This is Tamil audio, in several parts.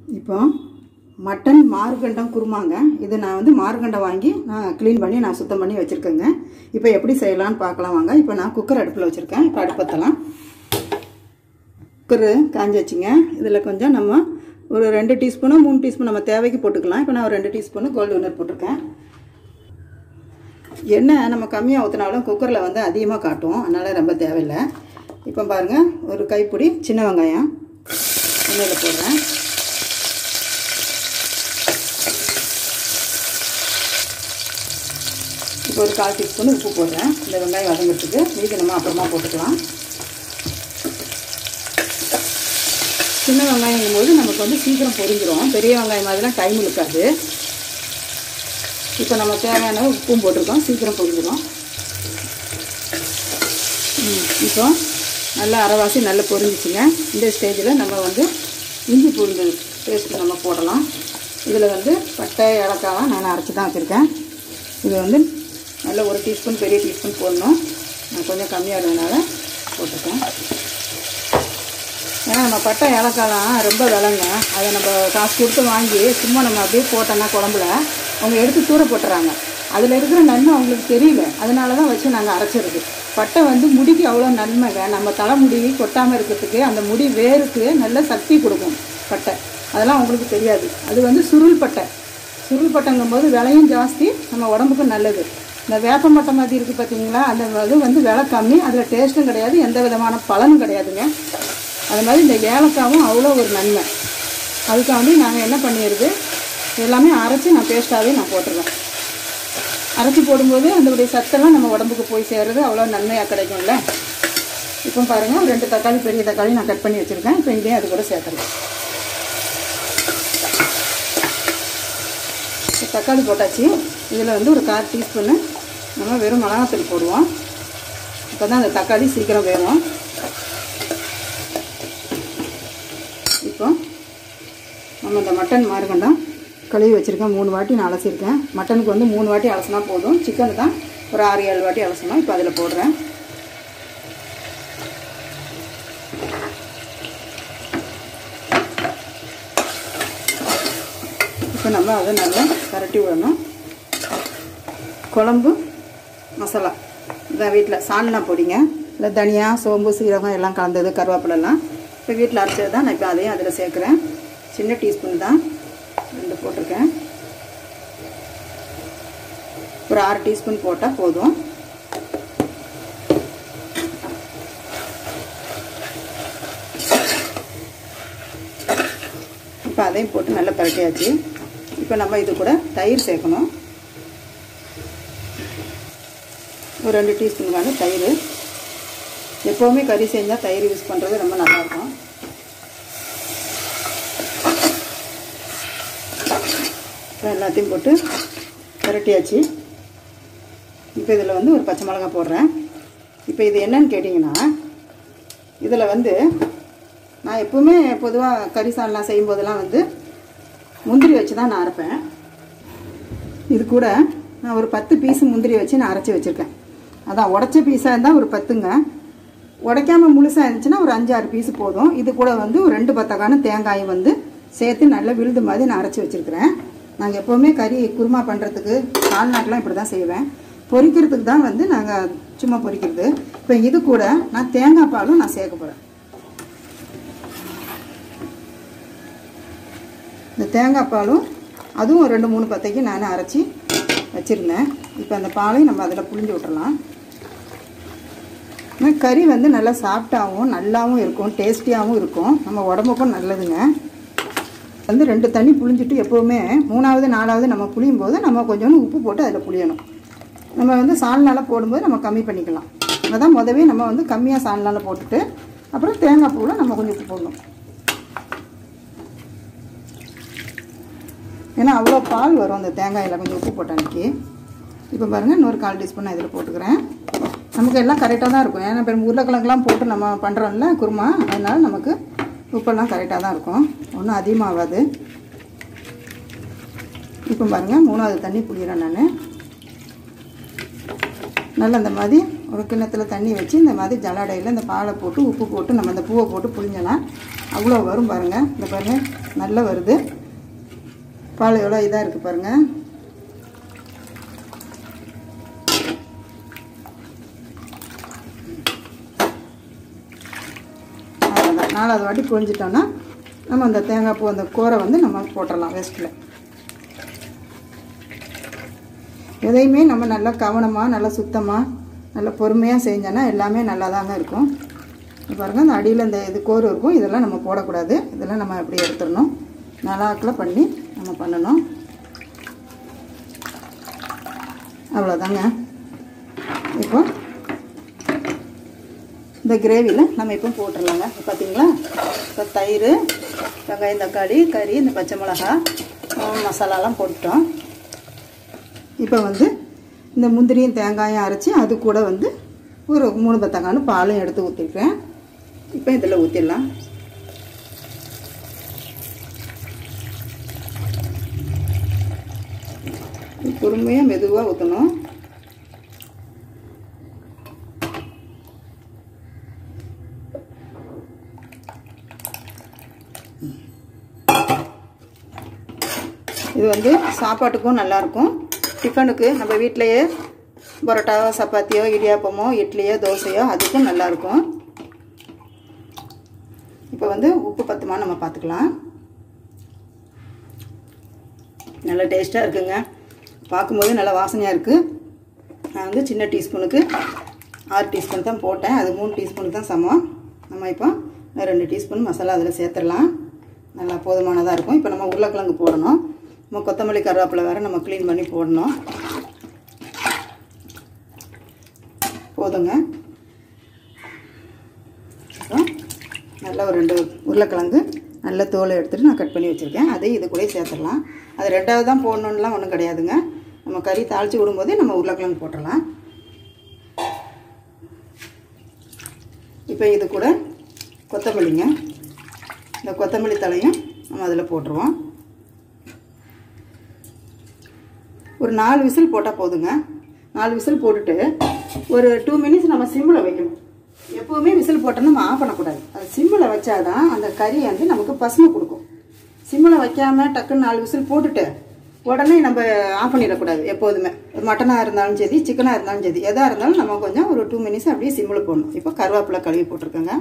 இப்போ மட்டன் மார்கண்டம் குருமாங்க. இது நான் வந்து மார்கண்டம் வாங்கி நான் க்ளீன் பண்ணி நான் சுத்தம் பண்ணி வச்சுருக்கேங்க. இப்போ எப்படி செய்யலான்னு பார்க்கலாம் வாங்க. இப்போ நான் குக்கர் அடுப்பில் வச்சுருக்கேன். இப்போ அடுப்பத்தலாம். குக்கரு காஞ்சி வச்சுங்க. இதில் கொஞ்சம் நம்ம ஒரு 2 டீஸ்பூனோ 3 டீஸ்பூன் நம்ம தேவைக்கு போட்டுக்கலாம். இப்போ நான் ஒரு 2 டீஸ்பூனு கோல்டு வினர் போட்டிருக்கேன். எண்ணெய் நம்ம கம்மியாக ஊற்றினாலும் குக்கரில் வந்து அதிகமாக காட்டும், அதனால் ரொம்ப தேவையில்லை. இப்போ பாருங்கள், ஒரு கைப்பிடி சின்ன வெங்காயம் எண்ணெயில் போடுறேன். இப்போ ஒரு 1/4 டீஸ்பூன் உப்பு போடுறேன். இந்த வெங்காயம் வதங்கிறதுக்கு. மீதி நம்ம அப்புறமா போட்டுக்கலாம். சின்ன வெங்காயங்கும் போது நமக்கு வந்து சீக்கிரம் பொரிஞ்சிடும். பெரிய வெங்காயம் மாதிரிலாம் டைம் இழுக்காது. இப்போ நம்ம தேவையான உப்பும் போட்டிருக்கோம், சீக்கிரம் பொரிஞ்சிடும். இப்போ நல்லா அரைவாசி நல்லா பொரிஞ்சிச்சுங்க. இந்த ஸ்டேஜில் நம்ம வந்து இஞ்சி பூண்டு பேஸ்ட்டு நம்ம போடலாம். இதில் வந்து பட்டை ஏலக்காய் நான் அரைச்சி தான் வச்சுருக்கேன். இது வந்து நல்ல ஒரு டீஸ்பூன் பெரிய டீஸ்பூன் போடணும். நான் கொஞ்சம் கம்மியாக இருந்ததுனால போட்டிருக்கேன். ஏன்னா நம்ம பட்டை ஏலக்காய்லாம் ரொம்ப விலைங்க. அதை நம்ம காசு கொடுத்து வாங்கி சும்மா நம்ம அப்படியே போட்டோன்னா குழம்புல அவங்க எடுத்து தூர போட்டுறாங்க. அதில் இருக்கிற நன்மை அவங்களுக்கு தெரியல. அதனால தான் வச்சு நாங்கள் அரைச்சிருக்கு. பட்டை வந்து முடிக்கு அவ்வளோ நன்மைங்க. நம்ம தலைமுடி கொட்டாமல் இருக்கிறதுக்கு, அந்த முடி வேருக்கு நல்ல சக்தி கொடுக்கும் பட்டை. அதெல்லாம் அவங்களுக்கு தெரியாது. அது வந்து சுருள் பட்டை. சுருள் பட்டைங்கும் போது விலையும் ஜாஸ்தி, நம்ம உடம்புக்கும் நல்லது. இந்த வேப்ப மட்டை மாதிரி இருக்குது பார்த்தீங்களா, அந்த இது வந்து விலை கம்மி, அதில் டேஸ்ட்டும் கிடையாது, எந்த விதமான பலனும் கிடையாதுங்க. அது மாதிரி இந்த ஏலக்காவும் அவ்வளோ ஒரு நன்மை. அதுக்காண்டி நாங்கள் என்ன பண்ணிடுது, எல்லாமே அரைச்சி நான் பேஸ்ட்டாகவே நான் போட்டுருவேன். அரைச்சி போடும்போது அதனுடைய சத்தெல்லாம் நம்ம உடம்புக்கு போய் சேர்றது அவ்வளோ நன்மையாக கிடைக்கும்ல. இப்போ பாருங்கள், 2 தக்காளி, பெரிய தக்காளி நான் கட் பண்ணி வச்சுருக்கேன். இப்போ இதையும் அது கூட சேர்த்துறேன். தக்காளி போட்டாச்சு. இதில் வந்து ஒரு 1/4 டீஸ்பூனு நம்ம வெறும் மிளகாத்தூள் போடுவோம். இப்போ தான் அந்த தக்காளி சீக்கிரம் வேகும். இப்போ நம்ம இந்த மட்டன் மார்கண்டம் கழுவி வச்சுருக்கேன். 3 வாட்டி நான் அலசியிருக்கேன். மட்டனுக்கு வந்து 3 வாட்டி அலசினா போதும். சிக்கனு தான் ஒரு 6-7 வாட்டி அலசணும். இப்போ அதில் போடுறேன். இப்போ நம்ம அதை நல்லா கரட்டி விடணும். குழம்பு மசாலா இதான் வீட்டில் சால்னா பொடிங்க. இல்லை தனியா, சோம்பு, சீரகம் எல்லாம் கலந்தது, கருவேப்பிலெல்லாம் இப்போ வீட்டில் அரைச்சது தான். நான் இப்போ அதையும் அதில் சேர்க்குறேன். சின்ன டீஸ்பூன் தான் 2 போட்டிருக்கேன். ஒரு 6 டீஸ்பூன் போட்டால் போதும். இப்போ அதையும் போட்டு நல்லா பரட்டியாச்சு. இப்போ நம்ம இது கூட தயிர் சேர்க்கணும். ஒரு 2 டீஸ்பூனுக்கான தயிர். எப்போவுமே கறி செஞ்சால் தயிர் யூஸ் பண்ணுறது ரொம்ப நல்லாயிருக்கும். இப்போ எல்லாத்தையும் போட்டு பரட்டியாச்சு. இப்போ இதில் வந்து ஒரு பச்சை மிளகாய் போடுறேன். இப்போ இது என்னன்னு கேட்டிங்கன்னா, இதில் வந்து நான் எப்போவுமே பொதுவாக கறி சால்னா செய்யும்போதெல்லாம் வந்து முந்திரி வச்சு தான் நான் அரைப்பேன். இது கூட நான் ஒரு 10 பீஸு முந்திரி வச்சு நான் அரைச்சி வச்சுருக்கேன். அதான் உடச்ச பீஸாக இருந்தால் ஒரு 10ங்க, உடைக்காமல் முழுசாக இருந்துச்சுன்னா ஒரு 5-6 பீஸு போதும். இது கூட வந்து ஒரு 2 பத்தக்கான தேங்காயும் வந்து சேர்த்து நல்லா விழுது மாதிரி நான் அரைச்சி வச்சுருக்கிறேன். நாங்கள் எப்போவுமே கறி குருமா பண்ணுறதுக்கு சால்னாக்கெலாம் இப்படி தான் செய்வேன். பொரிக்கிறதுக்கு தான் வந்து நாங்கள் சும்மா பொரிக்கிறது. இப்போ இது கூட நான் தேங்காய் பாலும் நான் சேர்க்க போகிறேன். இந்த தேங்காய் பாலும் அதுவும் ஒரு 2-3 பத்தைக்கு நான் அரைச்சி வச்சுருந்தேன். இப்போ அந்த பாலையும் நம்ம அதில் புழிஞ்சு விட்டுறலாம். கறி வந்து நல்லா சாஃப்டாகவும் நல்லாவும் இருக்கும், டேஸ்டியாகவும் இருக்கும், நம்ம உடம்புக்கும் நல்லதுங்க. வந்து 2 தண்ணி புழிஞ்சிட்டு எப்போவுமே 3வது 4வது நம்ம புளியும் போது நம்ம கொஞ்சோண்டு உப்பு போட்டு அதில் புளியணும். நம்ம வந்து சால்னால போடும்போது நம்ம கம்மி பண்ணிக்கலாம். அதான் முதவே நம்ம வந்து கம்மியாக சால்னால போட்டுட்டு அப்புறம் தேங்காய் பூவில் நம்ம கொஞ்சம் உப்பு போடணும். ஏன்னா அவ்வளோ பால் வரும் அந்த தேங்காயில் கொஞ்சம் உப்பு போட்ட அன்றைக்கி. இப்போ பாருங்கள், இன்னொரு 1/4 டீஸ்பூன் நான் இதில் போட்டுக்கிறேன். நமக்கு எல்லாம் கரெக்டாக தான் இருக்கும். ஏன்னா இப்போ உருளைக்கிழங்குலாம் போட்டு நம்ம பண்ணுறோம்ல குருமா, அதனால் நமக்கு உப்பெல்லாம் கரெக்டாக தான் இருக்கும், ஒன்றும் அதிகமாகாது. இப்போ பாருங்கள், 3வது தண்ணி புளிகிறேன் நான். நல்லா இந்த மாதிரி ஒரு கிண்ணத்தில் தண்ணி வச்சு இந்த மாதிரி ஜலாடையில் இந்த பாலை போட்டு உப்பு போட்டு நம்ம இந்த பூவை போட்டு புளிஞ்சோன்னா அவ்வளோ வரும் பாருங்கள். இந்த பாருங்கள், நல்லா வருது. பால் எவ்வளோ இதாக இருக்குது பாருங்கள். அவ்வளோதான். 4வது வாட்டி புழிஞ்சிட்டோன்னா நம்ம அந்த தேங்காய் பூ அந்த கோரை வந்து நம்ம போட்டுடலாம் வேஸ்ட்டில். எதையுமே நம்ம நல்லா கவனமாக நல்லா சுத்தமாக நல்லா பொறுமையாக செஞ்சோன்னா எல்லாமே நல்லா தாங்க இருக்கும். பாருங்கள், அந்த அடியில் இந்த இது கோரு இருக்கும், இதெல்லாம் நம்ம போடக்கூடாது. இதெல்லாம் நம்ம அப்படி எடுத்துடணும். நல்லாக்கில் பண்ணி நம்ம பண்ணணும். அவ்வளோதாங்க. இப்போ இந்த கிரேவியில் நம்ம இப்போ போட்டுடலாங்க. பார்த்தீங்களா, இப்போ தயிர், வெங்காயம், தக்காளி, கறி, இந்த பச்சை மிளகா, மசாலாலாம் போட்டுட்டோம். இப்போ வந்து இந்த முந்திரியும் தேங்காயும் அரைச்சி அது கூட வந்து ஒரு 3 பத்தங்கானு பாலும் எடுத்து ஊற்றிருக்கேன். இப்போ இதில் ஊற்றிடலாம். பொறுமையாக மெதுவாக ஊற்றணும். இது வந்து சாப்பாட்டுக்கும் நல்லாயிருக்கும். டிஃபனுக்கு நம்ம வீட்டிலையே பரோட்டாவோ, சப்பாத்தியோ, இடியாப்பமோ, இட்லியோ, தோசையோ அதுக்கும் நல்லாயிருக்கும். இப்போ வந்து உப்பு பத்துமா நம்ம பார்த்துக்கலாம். நல்லா டேஸ்ட்டாக இருக்குங்க. பார்க்கும்போது நல்லா வாசனையாக இருக்குது. நான் வந்து சின்ன டீஸ்பூனுக்கு 6 டீஸ்பூன் தான் போட்டேன். அது 3 டீஸ்பூனுக்கு தான் சமம். நம்ம இப்போ 2 டீஸ்பூன் மசாலா அதில் சேர்த்துடலாம். நல்லா போதுமானதாக இருக்கும். இப்போ நம்ம உருளைக்கிழங்கு போடணும். நம்ம கொத்தமல்லி, கருவேப்பிலை வேறு நம்ம க்ளீன் பண்ணி போடணும். போதுங்க. அப்புறம் நல்லா ஒரு 2 உருளைக்கிழங்கு நல்ல தோலை எடுத்துகிட்டு நான் கட் பண்ணி வச்சுருக்கேன். அதையும் இது கூட சேர்த்துடலாம். அது 2வது தான் போடணுன்னுலாம் ஒன்றும் கிடையாதுங்க. நம்ம கறி தாளித்து விடும்போதே நம்ம உருளைக்கிழங்கு போட்டுடலாம். இப்போ இது கூட கொத்தமல்லிங்க. இந்த கொத்தமல்லி தலையும் நம்ம அதில் போட்டுருவோம். ஒரு 4 விசில் போட்டால் போதுங்க. 4 விசில் போட்டுட்டு ஒரு 2 மினிட்ஸ் நம்ம சிம்மில் வைக்கணும். எப்போவுமே விசில் போட்டோன்னா நம்ம ஆஃப் பண்ணக்கூடாது. அது சிம்மில் வச்சாதான் அந்த கறி வந்து நமக்கு பசுமை கொடுக்கும். சிம்மில் வைக்காமல் டக்குன்னு 4 விசில் போட்டுட்டு உடனே நம்ம ஆஃப் பண்ணிடக்கூடாது. எப்போதுமே மட்டனாக இருந்தாலும் சரி, சிக்கனாக இருந்தாலும் சரி, எதாக இருந்தாலும் நம்ம கொஞ்சம் ஒரு 2 மினிட்ஸ் அப்படியே சிம்மில் போடணும். இப்போ கருவேப்பிலை கழுவி போட்டிருக்கேங்க.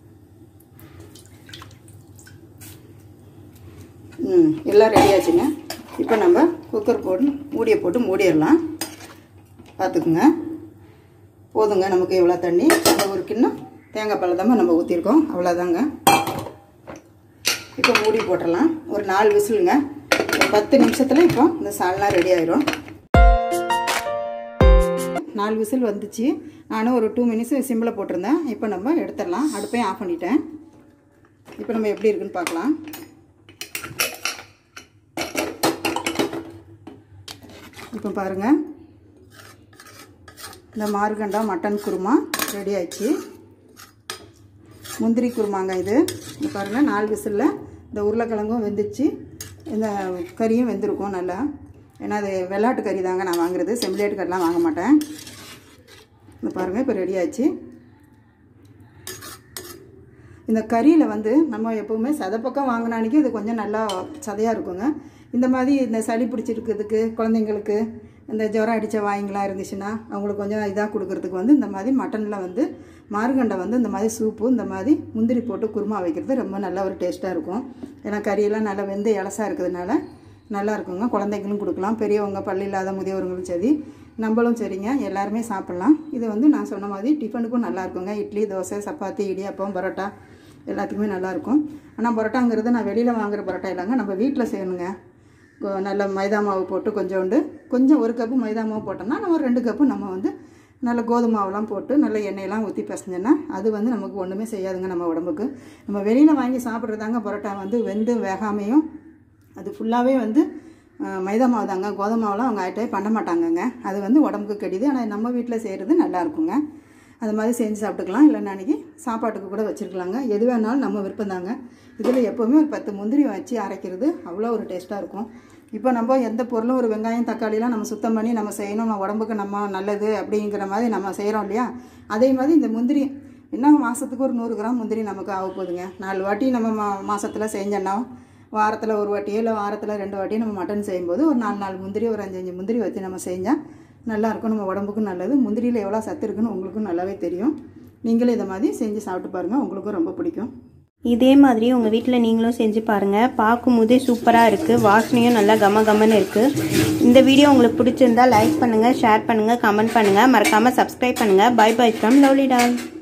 எல்லாம் ரெடியாச்சுங்க. இப்போ நம்ம குக்கர் போட்டு மூடியை போட்டு மூடிடலாம். பார்த்துக்குங்க. போதுங்க, நமக்கு எவ்வளோ தண்ணி, அந்த ஒரு கிண்ணம் தேங்காய் பால் தான் நம்ம ஊற்றிருக்கோம். அவ்வளோதாங்க. இப்போ மூடி போட்டுடலாம். ஒரு 4 விசிலுங்க. 10 நிமிஷத்தில் இப்போ இந்த சால்னா ரெடி ஆயிரும். 4 விசில் வந்துச்சு. நானும் ஒரு 2 மினிட்ஸ் சிம்மில் போட்டிருந்தேன். இப்போ நம்ம எடுத்துடலாம். அடுப்பையும் ஆஃப் பண்ணிட்டேன். இப்போ நம்ம எப்படி இருக்குன்னு பார்க்கலாம். இப்போ பாருங்கள், இந்த மார்கண்டா மட்டன் குருமா ரெடி ஆயிடுச்சு. முந்திரி குருமாங்க இது. பாருங்கள், 4 விசிலில் இந்த உருளைக்கிழங்கும் வெந்துச்சு, இந்த கறியும் வெந்திருக்கும் நல்லா. ஏன்னா அது வெள்ளாட்டு கறி தாங்க நான் வாங்குறது, செம்பிளேட்டு கறிலாம் வாங்க மாட்டேன். இந்த பாருங்கள், இப்போ ரெடி ஆயிடுச்சு. இந்த கறியில் வந்து நம்ம எப்போவுமே சதைப்பக்கம் வாங்கின அன்றைக்கி இது கொஞ்சம் நல்லா சதையாக இருக்குங்க. இந்த மாதிரி இந்த சளி பிடிச்சிருக்கிறதுக்கு, குழந்தைங்களுக்கு இந்த ஜுரம் அடித்த வாய்ங்களாம் இருந்துச்சுன்னா அவங்களுக்கு கொஞ்சம் இதாக கொடுக்கறதுக்கு வந்து இந்த மாதிரி மட்டனில் வந்து மார்கண்டை வந்து இந்த மாதிரி சூப்பு, இந்த மாதிரி முந்திரி போட்டு குருமா வைக்கிறது ரொம்ப நல்ல ஒரு டேஸ்ட்டாக இருக்கும். ஏன்னா கறியெல்லாம் நல்லா வெந்து இலசாக இருக்கிறதுனால நல்லா இருக்குங்க. குழந்தைங்களும் கொடுக்கலாம், பெரியவங்க, பள்ளி இல்லாத முதியவர்களும் சரி, நம்மளும் சரிங்க, எல்லாருமே சாப்பிட்லாம். இது வந்து நான் சொன்ன மாதிரி டிஃபனுக்கும் நல்லா இருக்குங்க. இட்லி, தோசை, சப்பாத்தி, இடியாப்பம், பரோட்டா எல்லாத்துக்குமே நல்லாயிருக்கும். ஆனால் பரோட்டாங்கிறது நான் வெளியில் வாங்குகிற பரோட்டா இல்லைங்க, நம்ம வீட்டில் செய்யணுங்க. நல்ல மைதா மாவு போட்டு கொஞ்சம் 1 கப்பு மைதா மாவு போட்டோம்னா நம்ம 2 கப்பு நம்ம வந்து நல்ல கோதுமை மாவுலாம் போட்டு நல்ல எண்ணெயெல்லாம் ஊற்றி பிசைஞ்சோன்னா அது வந்து நமக்கு ஒன்றுமே செய்யாதுங்க நம்ம உடம்புக்கு. நம்ம வெளியில் வாங்கி சாப்பிட்றதாங்க பரோட்டா வந்து வெந்து வேகாமையும் அது ஃபுல்லாகவே வந்து மைதா மாவு தாங்க. கோதுமை மாவுலாம் அவங்க ஐட்டே பண்ண மாட்டாங்கங்க. அது வந்து உடம்புக்கு கெடுது. ஆனால் நம்ம வீட்டில் செய்கிறது நல்லாயிருக்குங்க. அது மாதிரி செஞ்சு சாப்பிட்டுக்கலாம். இல்லைன்னா அன்றைக்கி சாப்பாட்டுக்கு கூட வச்சுருக்கலாங்க. எது வேணாலும் நம்ம விருப்பம் தாங்க. இதில் எப்போவுமே ஒரு 10 முந்திரி வச்சு அரைக்கிறது அவ்வளோ ஒரு டேஸ்ட்டாக இருக்கும். இப்போ நம்ம எந்த பொருளும் ஒரு வெங்காயம், தக்காளிலாம் நம்ம சுத்தம் பண்ணி நம்ம செய்யணும், நம்ம உடம்புக்கு நம்ம நல்லது அப்படிங்கிற மாதிரி நம்ம செய்கிறோம் இல்லையா. அதே மாதிரி இந்த முந்திரி இன்னும் மாதத்துக்கு ஒரு 100 கிராம் முந்திரி நமக்கு ஆக போகுதுங்க. 4 வாட்டி நம்ம மாதத்தில் செஞ்சோன்னா வாரத்தில் ஒரு வாட்டியோ இல்லை வாரத்தில் 2 வாட்டியோ நம்ம மட்டன் செய்யும்போது ஒரு 4 முந்திரி, ஒரு 5 முந்திரி வச்சு நம்ம செஞ்சால் நல்லாயிருக்கும். நம்ம உடம்புக்கும் நல்லது. முந்திரியில் எவ்வளோ சத்து இருக்குன்னு உங்களுக்கும் நல்லாவே தெரியும். நீங்களும் இதை மாதிரி செஞ்சு சாப்பிட்டு பாருங்கள், உங்களுக்கும் ரொம்ப பிடிக்கும். இதே மாதிரி உங்கள் வீட்டில் நீங்களும் செஞ்சு பாருங்கள். பார்க்கும்போதே சூப்பராக இருக்குது, வாசனையும் நல்லா கமன்னு இருக்குது. இந்த வீடியோ உங்களுக்கு பிடிச்சிருந்தா லைக் பண்ணுங்கள், ஷேர் பண்ணுங்கள், கமெண்ட் பண்ணுங்கள், மறக்காமல் சப்ஸ்கிரைப் பண்ணுங்கள். Bye bye from lovely doll.